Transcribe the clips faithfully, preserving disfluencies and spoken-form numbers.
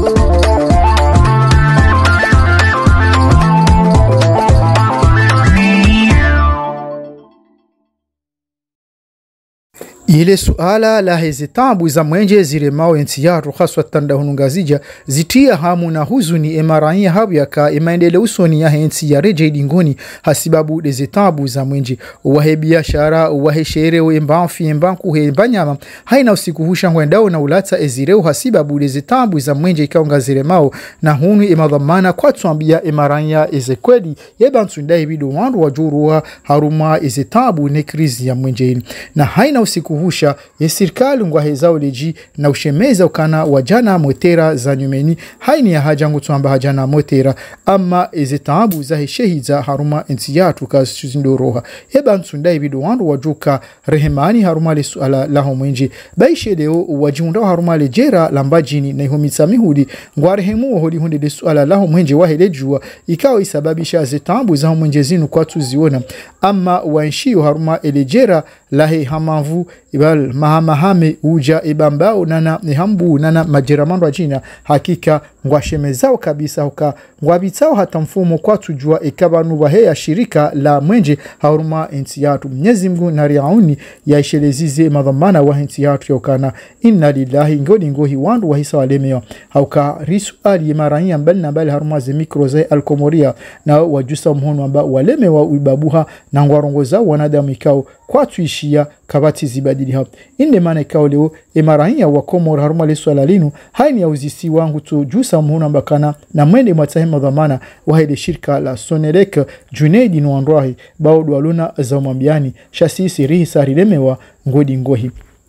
Ile suala la hizi tabu za mwenje zile mao nchi yatu haswa tanda hunungazija zitia hamu na huzuni emarania habu yaka emaendele usoni ya nchi ya reje dingoni hasibabu hizi tabu za mwenje wahe biashara wahe shere embanfi embanku embanyama haina usiku husha ngwendao na ulata ezireo hasibabu hizi tabu za mwenje ikaonga zile mao na hunu emadhamana kwa tuambia emarania ezekweli yebantu ndai bidu wandu wajuruha haruma hizi tabu ne krizi ya mwenje na haina usiku husha ya sirikali ngwahezao leji na ushemeza ukana wajana motera za nyumeni haini ya haja ngutuamba hajana motera ama ezetabu za heshehiza haruma ensi yatu kazi chuzindoroha heba nsundai bidu wandu wajuka rehemani haruma le suala laho mwenji baishe leo wajiundao haruma le jera lambajini na ihomisa mihudi ngwarehemu waholi hunde le suala laho mwenji wahelejua ikawa isababisha zetabu za mwenje zinu kwa tuziona ama wainshio haruma elejera lahe hamavu ibal mahamahame uja ibambao nana nihambu nana majeramando ajina hakika ngwashemezao kabisa huka ngwabitao hata mfumo kwa tujua ikabanu waheya shirika la mwenje haruma inti yatu Mwenyezi Mungu na riauni ya ishelezize madhamana wa inti yatu yokana inna lillahi ngodi ngohi wandu wahisa walemeo hauka risu ali yemarania mbali na mbali haruma ze mikroze alkomoria na wajusa mhono amba waleme wa uibabuha na ngwarongoza wanadamu ikao kwa tuishia kabati zibadili hapo inde maana ikao leo emarania wa komor haruma le swala linu haini ya uzisi wangu tu jusa mhono ambakana na mwende mwatahe dhamana wa hile shirika la Sonelek Junaidi Nwandwahi baudu waluna za umambiani shasisi rihi sarilemewa ngodi ngohi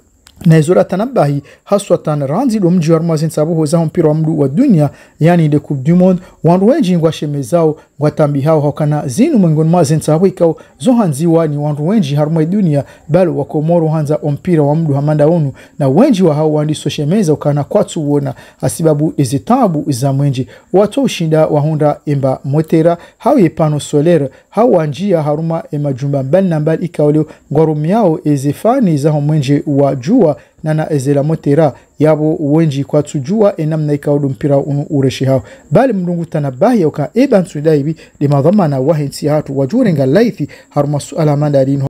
na izura tanabahi haswatan ranzi do mji warmazen sabuho za mpira wa mdu wa dunia yani de Coupe du Monde wandu wenji ngwashemezao ngwatambi hao hokana zinu mwengon mazen sabu ikao zohanziwa ni wandu wenji harumai dunia balo wakomoro hanza mpira wa mdu hamanda onu na wenji wa hao wandi soshemeza ukana kwatu uona asibabu ezitabu za mwenji watu ushinda wahunda emba motera hao yepano solaire hao wanjia haruma ema jumba mbali na mbali ikao leo ngwarumiao ezefani za mwenji wa jua nana ezela motera yabo wenji kwa tujua enamna ikaudu mpira unu ureshi hao bali mdungu tanabahi ya uka eban sudaibi di madhamana wahinsi hatu wajurenga laithi haruma suala mandarin.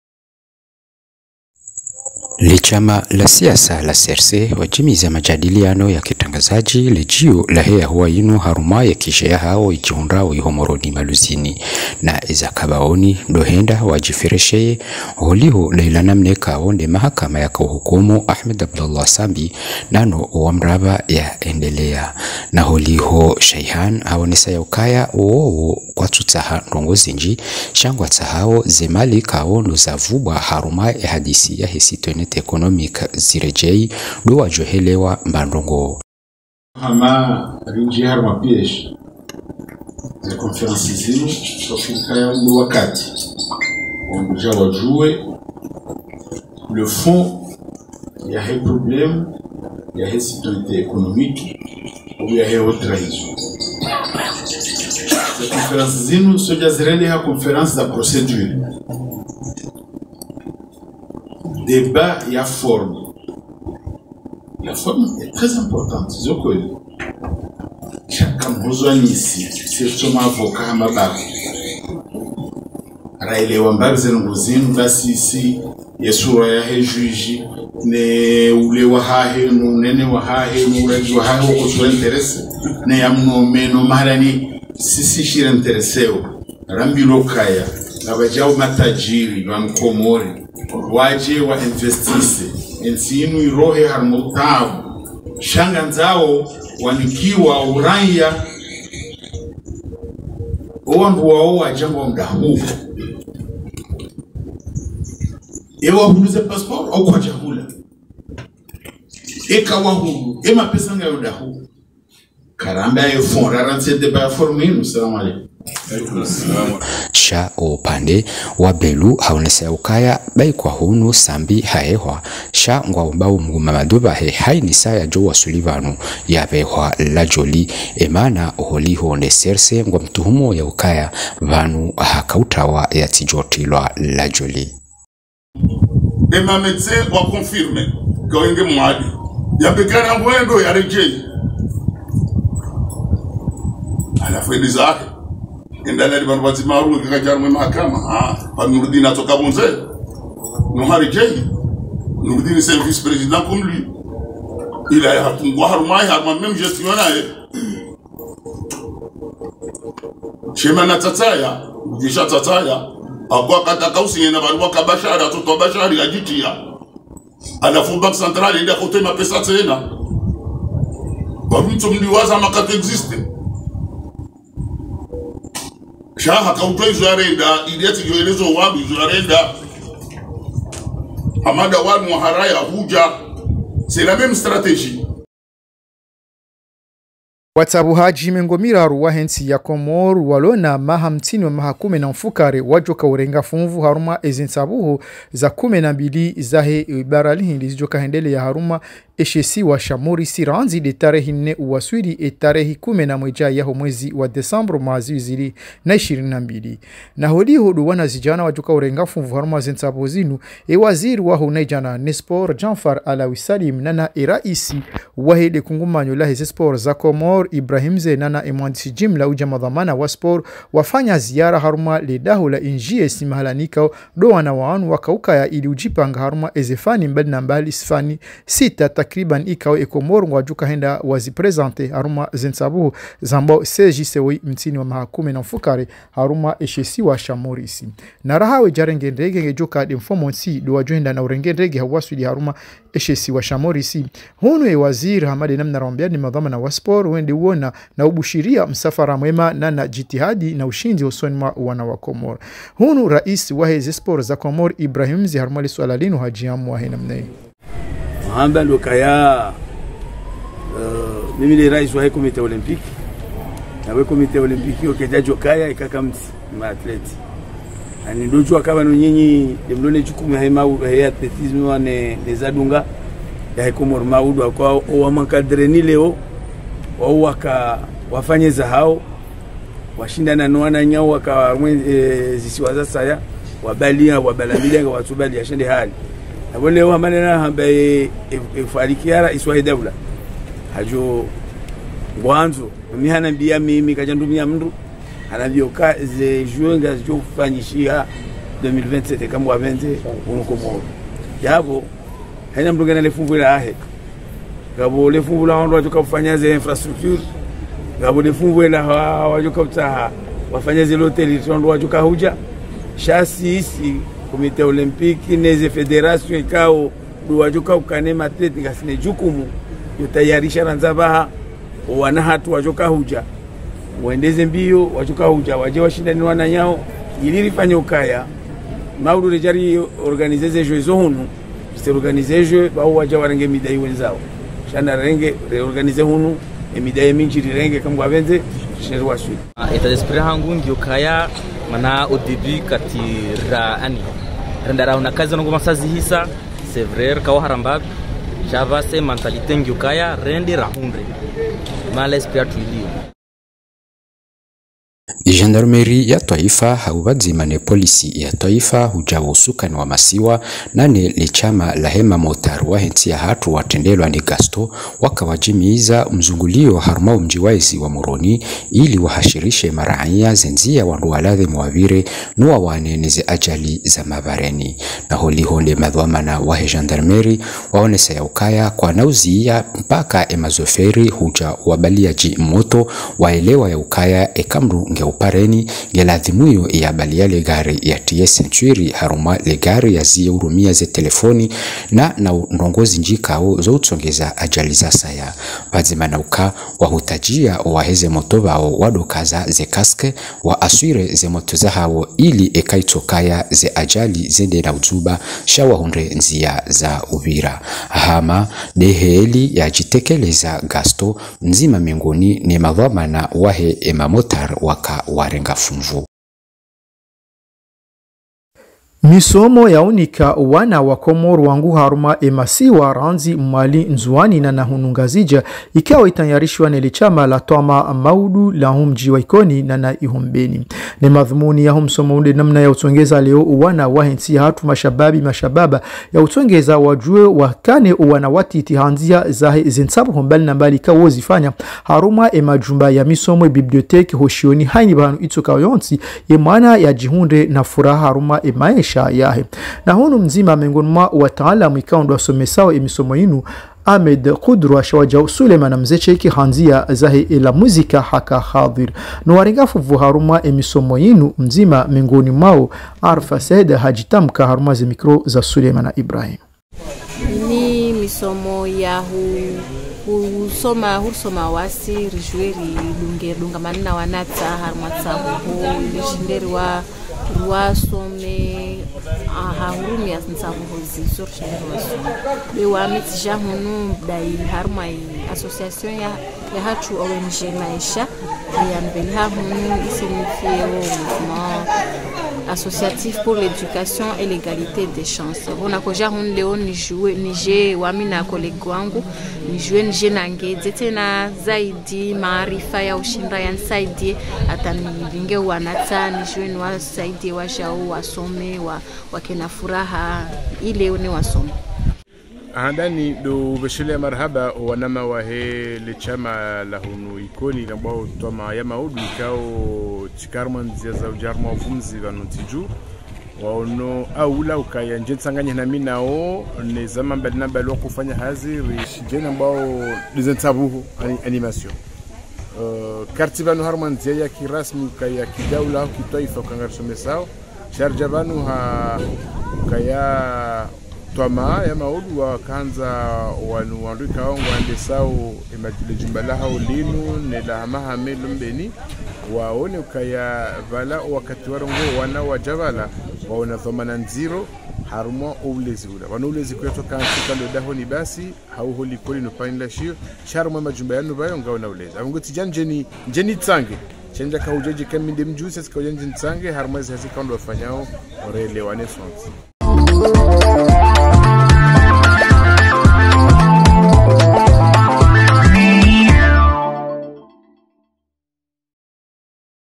Lichama la siasa la C R C wajimiza majadiliano ya kitangazaji lejio la hea huwa inu haruma ya kishea hao ikiundao ihomoroni maluzini na izakabaoni dohenda wajiferesheye holiho leilana mneka onde mahakama ya kuhukumu Ahmed Abdullah Sambi nano wamraba ya endelea na holiho Shaihan haonesa ya ukaya uowo kwa tutaha rongozinji shangwa tahao zemali kaondo za vubwa haruma ya hadisi ya hesitone economic zirejei do wajohelewa mbandongo hama rinji harma piesh za conference zinu sofika ya ndo wakati onja wajue le fond ya he problème ya he sécurité économique ou ya he autre raison za conference zinu soja zirele ha conference za procédure débat et la forme. La forme est très importante. Chacun besoin ici, c'est son avocat Mabak. Raile Wambak Zenogozin, Vassi ici, Yesura juge, ne ule wahahe, no nene wahahe, no reji wahahe, wako suwa interesse, ne yamno meno marani, sisi shira interesseo, rambilo kaya, nabajao matajiri, wankomori, waje wa investise ensinu irohe harmutabu shanga nzao wanikiwa uraya owandu wao wajangwa mdahu ewa huluze passport au kwa chakula eka wahulu ema pesa nga yodahu karamba ya fond ranse de ba forminu. Salamu alaykum. Sha upande wa Belu haonesa ukaya bai kwa hunu Sambi haehwa sha ngwa umbao mguma maduba he haini saya jo wa Sulivanu ya behwa la joli emana holiho ne serse ngwa mtuhumo ya ukaya vanu hakautawa ya tijotilwa la joli ema médecin wa confirme kwa inge mwadi ya bekana mwendo ya rejei alafu ili zake endala ni bantu bazimaru kikajaru mu mahakama ah pa Nurdin atoka bonze no harijei Nurdin c'est le vice-président comme lui il a hatungwa harumai harma même gestionnaire Shema na tataya disha tataya akwa kataka usinyena balwa kabashara toto bashari ajitia alafu bank central ndio kote mapesa tena babitu mliwaza makati existe shaha kauto izarenda idiati joelezo wabi izarenda amada wanu haraya huja c'est la même stratégie Watabu haji mengomiraru wa hensi ya Komoru walona maha mtini wa maha kume na mfukare wajoka urenga funvu haruma ezinsabuhu za kume na mbili zahe ibarali hindi zijoka hendele ya haruma eshesi wa shamuri siranzi de tarehi nne uwaswiri e tarehi kume na mweja yaho mwezi wa Desambro mazi uzili na ishirini na mbili. Na hodi hudu wana zijana wajoka urenga funvu haruma zinsabuhu zinu e waziri waho naijana Nespor Janfar Alawi Salim nana e raisi wahede kungumanyo lahe zespor za Komoru Ibrahim Zenana emwandisi jimla uja madhamana wa sport wafanya ziara haruma ledaho la injie simahalanika doa na waanu wakaukaya ili ujipanga haruma ezefani mbali na mbali sifani sita takriban ikao ekomoru wajuka henda waziprezante haruma zensabuhu zambo sejisewi mtini wa mahakume na mfukare haruma eshesi wa shamorisi na rahawe jarenge ndege ngejoka demfomo nsi doa joenda na urenge ndege hawaswili haruma eshesi wa shamorisi hunu e waziri hamade namna rambiani madhamana wa sport wende uona na ubushiria msafara mwema na na jitihadi na ushinzi usoni mwa wana wa Komoro. Hunu rais wa hizi sport za Komoro Ibrahim Ziharmali swala linu hajiamu wa hina mnei. Mahamba lukaya uh, mimi ni rais wa komite olimpiki na we komite olimpiki okejajo kaya ikaka mti maatleti ani ndojo akaba no nyinyi demlone jukumu hema ya atletisme wane nezadunga ya Komoro maudu kwa o mankadreni leo wao waka wafanye za hao washindana nwana nyao waka e, zisiwaza saya wabalia wabalamilia watubali ashende hali na wale wa manena hambe ifarikiara e, e, iswa dawla hajo mwanzo mihana bia mimi kajandumia mndu anavyoka ze juenga zo kufanyishia deux mille vingt-sept kama wa vingt unko mo yabo haina mndu gana lefungu la ahe gabo lefungu la ndo tukafanya ze infrastructure gabo lefungu la wajoka wafanya ze hotel ndo wajoka huja shasi isi komite olimpiki neze federation ikao ndo wajoka ukanema atleti gasine jukumu yutayarisha ranzabaha wana hatu wajoka huja waendeze mbio wajoka huja waje washindani wana nyao ilirifanya ukaya maudu rejari organiser ze jeux hunu c'est organiser jeux ba waje warenge midai wenzao shana renge reorganiser hunu emidai mingi renge kama benze sherwa shu eta esprit hangu ndio kaya mana au début katira ani rendara una kazi ngo masazi hisa c'est vrai ka haramba java se mentalité ndio kaya rende rahundre mala esprit tuilio. Gendarmerie ya taifa haubadzimane polisi ya taifa hujawa usukani wa masiwa nane lichama la hema motaru wa hensi ya hatu watendelwa ni Gasto wakawajimiza mzungulio harumau mjiwaizi wa Moroni ili wahashirishe maraia zenzia wanduwaladhe mwavire nuwa waneneze ajali za mabareni na holi hole madhuamana wa he gendarmerie waonesa ya ukaya kwa nauzia mpaka emazoferi huja wabaliaji moto waelewa ya ukaya ekamru nge upareni geladhimuyo ya baliale gari ya T S Century haruma le gari ya zie urumia ze telefoni na na ndongozi njikao zo utsongeza ajali za saya bazimana uka wahutajia waheze moto bao wadokaza ze kaske wa aswire ze moto za hao ili ekaitokaya ze ajali zende na uzuba shawa hunre nzia za Uvira hama deheli ya jitekeleza Gasto nzima mingoni ni madhamana wahe emamotar waka warenga funvu. Misomo yaunika wana wa Komoro wangu haruma emasiwa ranzi mwali nzuani na nahunungazija ikawa itanyarishwa nele chama la Twama Maudu la humji wa ikoni na na ihumbeni. Ne madhumuni ya humsomo unde namna ya utongeza leo wana wahensi hatu mashababi mashababa ya utongeza wajue wakane wana watiti hanzia zahe zinsabu humbali na mbali kawo zifanya haruma emajumba ya misomo biblioteki hoshioni haini bahanu itoka yonsi emana ya jihunde na furaha haruma emaesha yahe. Na hunu mzima miongoni mwa wataalamu ikaondo wasomesao emisomo inu Ahmed Kudru shawaja Suleiman mzeche iki hanzia zahe ila muzika haka hadhir. Nuwaringafu vuharuma emisomo inu mzima miongoni mwao Arfa Said hajitamka haruma ze mikro za Suleiman Ibrahim. Ni misomo ya hu husoma husoma wasi rijweri dunge dunga manna wanata harmatsa ho lishinderi wa rwa some aha hurumi ya nsabu hozi sur shinderi wa some be wa mitja hunu dai harmai association ya ya hatu O N G maisha ya mbelha hunu isinifie mouvement associatif pour l'éducation et l'égalité des chances. On a koja hun leo ni jouer ni je wamina kolego wangu ni jouer ni je nange tena zaidi maarifa ya ushinda ya saidi atani vinge wanata ni jouer ni wa saidi wa shao wasome wa wakena furaha ile ni wasome. Handani do beshile marhaba wanama wahe le chama la hunu ikoni ambao Twama ya Maudu kao chikarman za ujarma wafumzi vanotiju waono aula ukaya njetsanganya na mimi nao ne zama mbali na mbali kufanya hazi rishijeni ambao dizentabuhu animation uh, kartibanu harmanzia ya kirasmi kaya kidaula kitaifa kangarsomesao sharjabanu ha kaya Twama ya Maudu wakanza wanu wanduka wangu andesao imajile jumbala hao linu nela hamaha melumbeni waone ukaya vala wakati warongo wana wajavala waona thomana nziro harumwa ulezi ula wana ulezi kuyatoka kando daho ni basi hau holi koli nupanila shio charumwa majumba yanu bayo nga wana ulezi avungoti jan jeni jeni tsange chenja kaujeji kaminde mjusi sika ujeni tsange harumwa zi hasi kando wafanyao orele wane sonsi.